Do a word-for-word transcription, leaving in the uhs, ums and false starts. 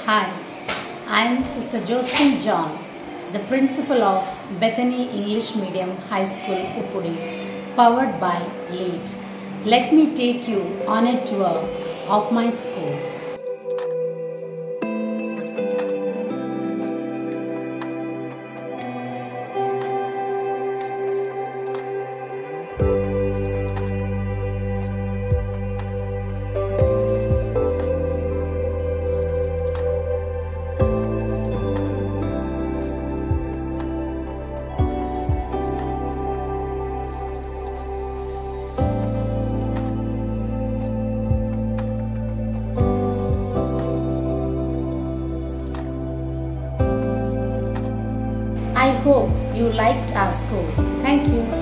Hi, I am Sister Josephine John, the principal of Bethany English Medium High School, Uppudi, powered by LEAD. Let me take you on a tour of my school. I hope you liked our school. Thank you.